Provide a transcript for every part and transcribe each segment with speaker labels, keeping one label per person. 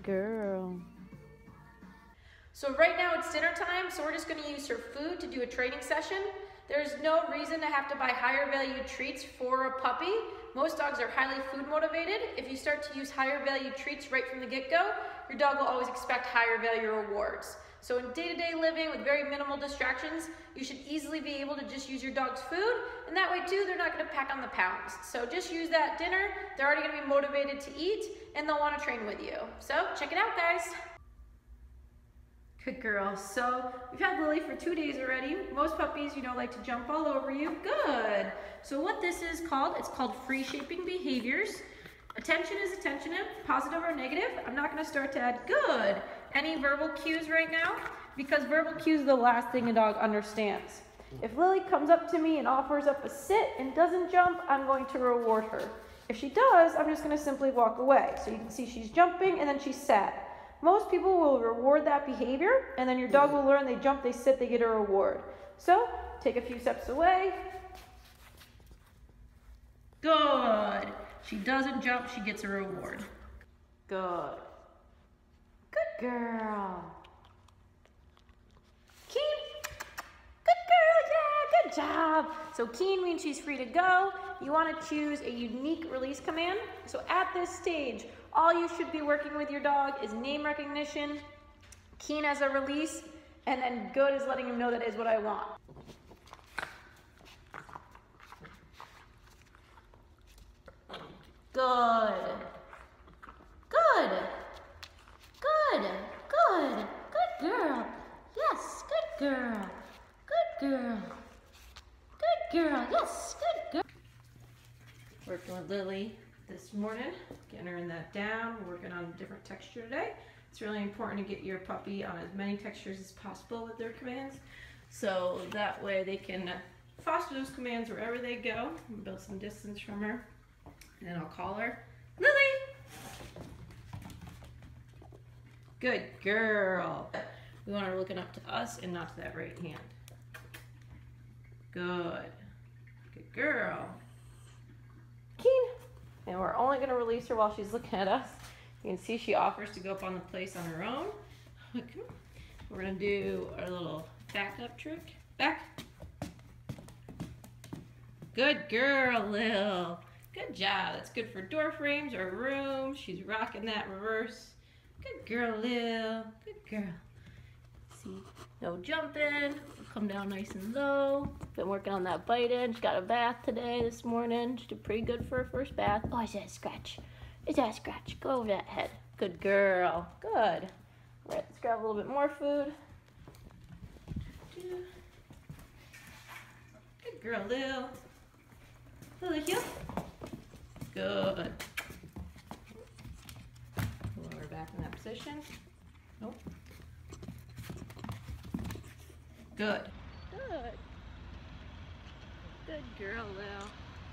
Speaker 1: girl.
Speaker 2: So right now it's dinner time, so we're just gonna use her food to do a training session. There's no reason to have to buy higher value treats for a puppy. Most dogs are highly food motivated. If you start to use higher value treats right from the get-go, your dog will always expect higher value rewards. So in day-to-day living with very minimal distractions, you should easily be able to just use your dog's food, and that way too, they're not gonna pack on the pounds. So just use that dinner, they're already gonna be motivated to eat, and they'll wanna train with you. So check it out, guys. Good girl. So we've had Lily for 2 days already. Most puppies, like to jump all over you. Good. So what this is called, it's called free shaping behaviors. Attention is attentive, positive or negative. I'm not going to start to add good. Any verbal cues right now? Because verbal cues are the last thing a dog understands. If Lily comes up to me and offers up a sit and doesn't jump, I'm going to reward her. If she does, I'm just going to simply walk away. So you can see she's jumping and then she's sat. Most people will reward that behavior, and then your dog will learn they jump, they sit, they get a reward. So take a few steps away. Good. She doesn't jump, she gets a reward. Good. Good girl. Keen. Good girl, yeah, good job. So Keen means she's free to go. You want to choose a unique release command. So at this stage, all you should be working with your dog is name recognition, Keen as a release, and then good is letting him know that is what I want. Good. Good. Good. Good. Good girl. Yes, good girl. Good girl. Good girl. Yes, good girl. Working with Lily this morning, getting her in that down. We're working on a different texture today. It's really important to get your puppy on as many textures as possible with their commands, so that way they can foster those commands wherever they go. Build some distance from her, and then I'll call her, Lily! Good girl. We want her looking up to us and not to that right hand. Good. Good girl. Keen. And we're only going to release her while she's looking at us. You can see she offers to go up on the place on her own. We're going to do our little back up trick. Back. Good girl, Lil. Good job. That's good for door frames or room. She's rocking that reverse. Good girl, Lil. Good girl. See, no jumping. Come down nice and low. Been working on that bite in. She got a bath today, this morning. She did pretty good for her first bath. Oh, is that a scratch? Is that a scratch? Go over that head. Good girl. Good. All right, let's grab a little bit more food. Good girl, Lil. Lily, heel. Good. Lower her back in that position. Nope. Good. Good. Good girl, Lil.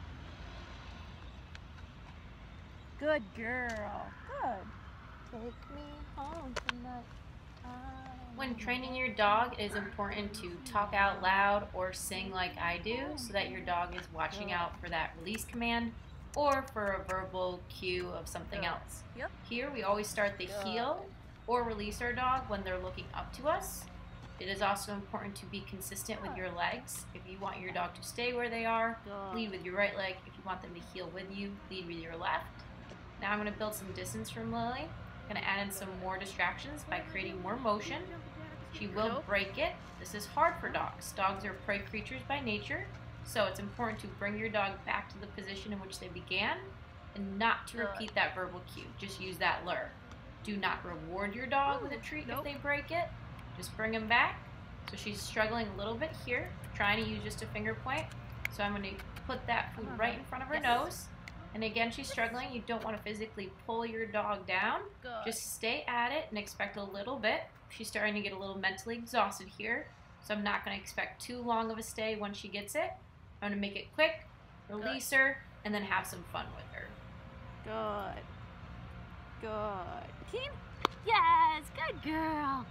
Speaker 2: Good girl. Good. Take me home tonight. When training your dog, it is important to talk out loud or sing like I do so that your dog is watching out for that release command or for a verbal cue of something else. Yep. Here we always start the heel or release our dog when they're looking up to us. It is also important to be consistent with your legs. If you want your dog to stay where they are, lead with your right leg. If you want them to heel with you, lead with your left. Now I'm going to build some distance from Lily. I'm going to add in some more distractions by creating more motion. She will break it. This is hard for dogs. Dogs are prey creatures by nature, so it's important to bring your dog back to the position in which they began and not to repeat that verbal cue. Just use that lure. Do not reward your dog with a treat if they break it. Just bring them back. So she's struggling a little bit here, trying to use just a finger point. So I'm going to put that food right in front of her nose. And again, she's struggling. You don't want to physically pull your dog down. Just stay at it and expect a little bit. She's starting to get a little mentally exhausted here. So I'm not going to expect too long of a stay when she gets it. I'm going to make it quick, release her, and then have some fun with her. Good. Good. Keen? Yes, good girl.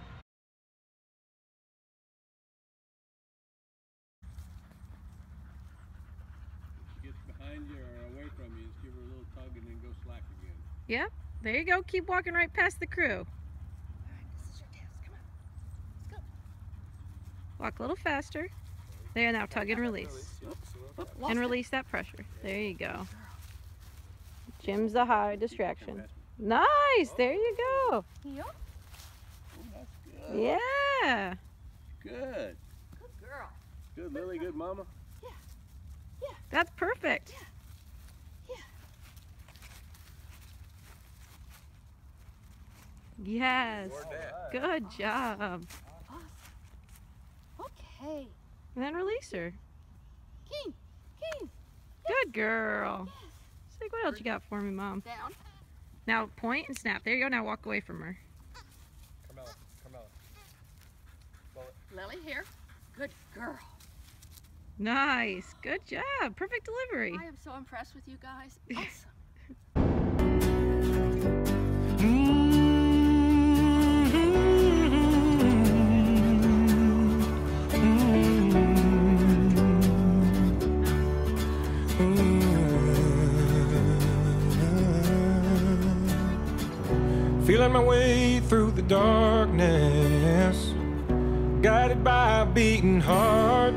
Speaker 3: She gets behind you or away from you, just give her a little tug and then go slack again.
Speaker 2: Yep. There you go. Keep walking right past the crew.
Speaker 1: All right, this is your test. Come on. Let's go.
Speaker 2: Walk a little faster. There, now tug and release. And release that pressure. There you go. Jim's the high distraction. Nice! There you go.
Speaker 1: Yep.
Speaker 3: Oh, that's good.
Speaker 2: Yeah.
Speaker 3: Good.
Speaker 1: Good girl.
Speaker 3: Good, Lily. Good, Mama.
Speaker 1: Yeah. Yeah.
Speaker 2: That's perfect.
Speaker 1: Yeah.
Speaker 2: Yes.
Speaker 3: Right.
Speaker 2: Good job.
Speaker 1: Awesome. Okay.
Speaker 2: And then release her.
Speaker 1: Keen. Keen.
Speaker 2: Good girl.
Speaker 1: Yes.
Speaker 2: Say, what else you got for me, Mom?
Speaker 1: Down.
Speaker 2: Now point and snap. There you go. Now walk away from her.
Speaker 3: Come out. Come out. Blow it.
Speaker 1: Lily here. Good girl.
Speaker 2: Nice. Good job. Perfect delivery.
Speaker 1: I am so impressed with you guys. Awesome.
Speaker 4: Feeling my way through the darkness, guided by a beating heart.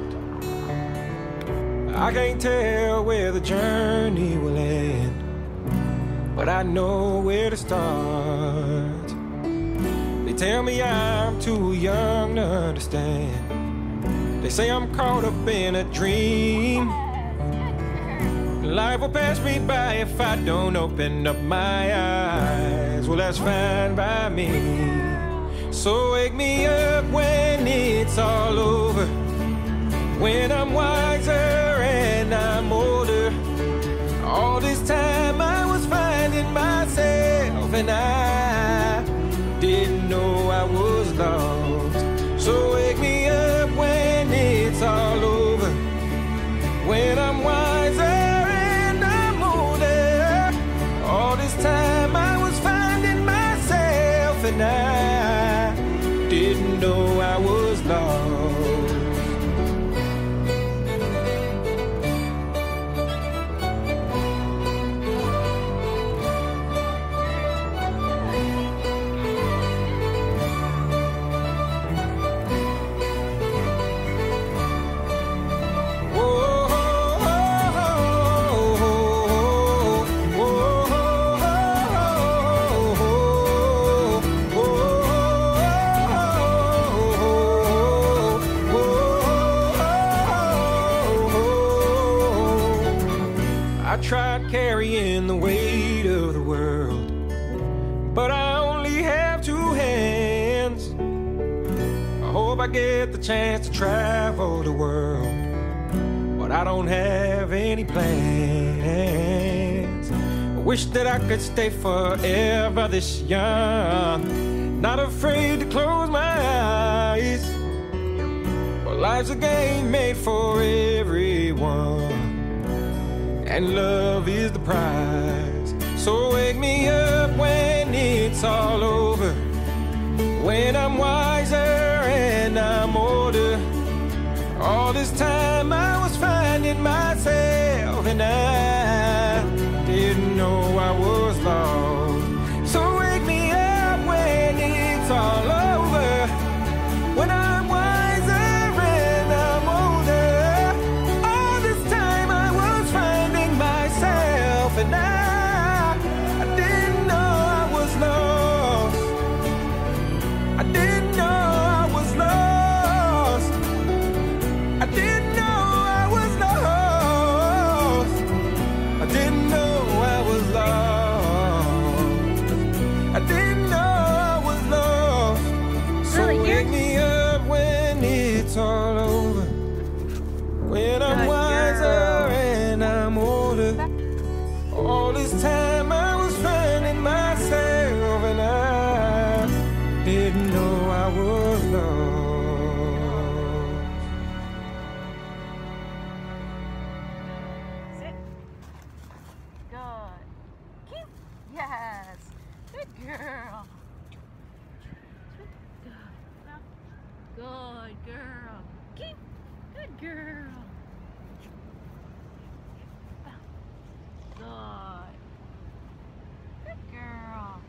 Speaker 4: I can't tell where the journey will end, but I know where to start. They tell me I'm too young to understand. They say I'm caught up in a dream. Life will pass me by if I don't open up my eyes. Well, that's fine by me. So wake me up when it's all over, when I'm wiser and I'm older. All this time I was finding myself, and I didn't know I was lost. So wake me up when it's all over, when I'm wiser and I'm older. All this time I was finding myself, and I didn't know I was lost. I tried carrying the weight of the world, but I only have two hands. I hope I get the chance to travel the world, but I don't have any plans. I wish that I could stay forever this young, not afraid to close my eyes. Well, life's a game made for everyone, and love is the prize. So wake me up when it's all over, when I'm wiser and I'm older. All this time I was finding myself, and I didn't know I was lost. So wake me up when it's all over, when I'm wiser and I'm older. All this time I was finding myself, and I didn't know I was lost. I didn't know I was lost. I didn't know I was lost. I didn't know I was lost. I didn't know I was lost. So wake me up when it's all over, when I'm wiser and I'm older. All this time I was finding myself, and I didn't know I was lost.
Speaker 2: Sit. Good. Keep. Yes. Good girl. Good girl. Keep. Good girl. Good. Good girl.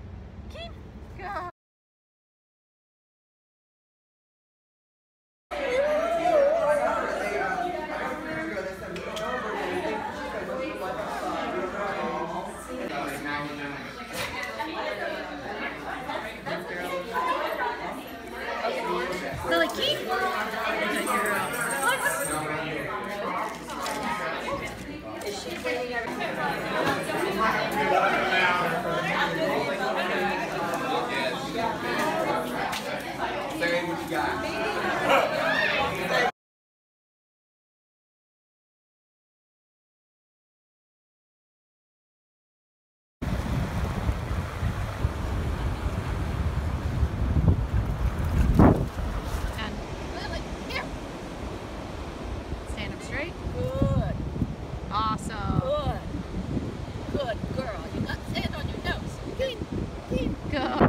Speaker 2: Lillie, here. Stand up straight.
Speaker 1: Good.
Speaker 2: Awesome.
Speaker 1: Good. Good girl. You got sand on your nose. Keen. Keen.
Speaker 2: Good.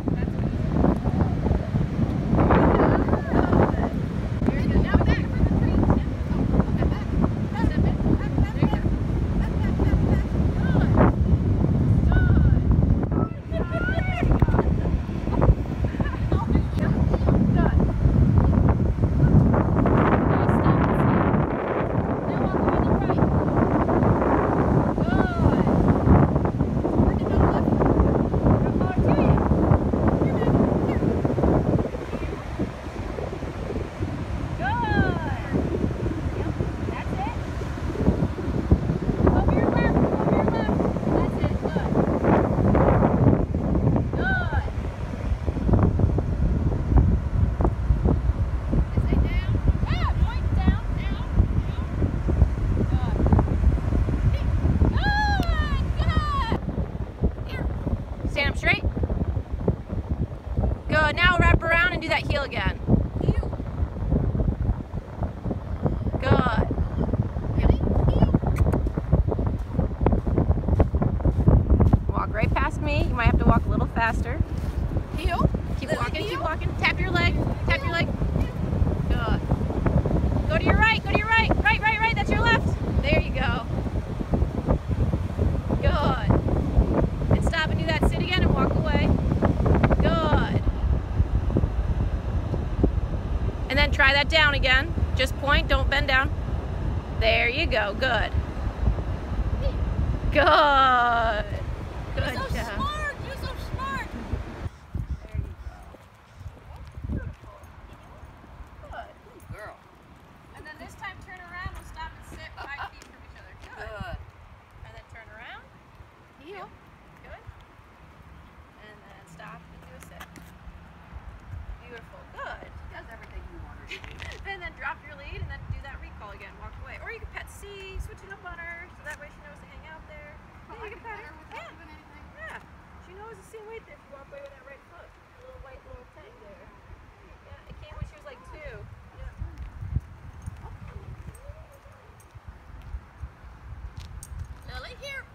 Speaker 1: Now back for the treat. Back. Back. Back. Back. Back. Back.
Speaker 2: Stand up straight. Good. Now wrap around and do that heel again. Good. Walk right past me. You might have to walk a little faster.
Speaker 1: Heel.
Speaker 2: Keep walking, keep walking. Tap your leg. Tap your leg. Good. Go to your right. Go to your right. Right, right, right. That's your left. There you go. Good. And stop and do that sit again and walk away. Good. And then try that down again. Just point, don't bend down. There you go. Good. Good. Good
Speaker 1: You're so
Speaker 2: job.
Speaker 1: smart. You're so smart.
Speaker 2: There you go. Beautiful. Good.
Speaker 1: Good girl.
Speaker 2: And then this time turn around. We'll stop and sit 5 feet from each other. Good. And then turn around. Heel. Good. And then stop and do a sit. Beautiful. Good.
Speaker 1: Does everything you want her to do.
Speaker 2: And then drop your lead and then do that recall again. Walk away. Or you can pet C, switch it up on her so that way she knows to hang out there.
Speaker 1: Oh,
Speaker 2: Yeah,
Speaker 1: I
Speaker 2: you
Speaker 1: can
Speaker 2: can pet
Speaker 1: pet
Speaker 2: her.
Speaker 1: her without doing anything.
Speaker 2: Yeah. She knows to see weight there if you walk away with that right foot. A little white little tag there. Yeah, it came when she was like 2. Yeah.
Speaker 1: Lillie, here.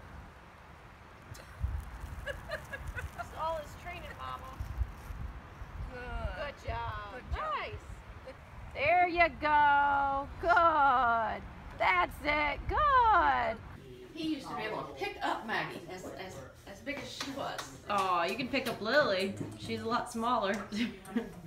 Speaker 2: That's all his training, Mama.
Speaker 1: Good.
Speaker 2: Good job.
Speaker 1: Good job.
Speaker 2: Nice. There you go. Good. That's it. Good.
Speaker 1: He used to be able to pick up Maggie as big as she was.
Speaker 2: Oh, you can pick up Lillie. She's a lot smaller.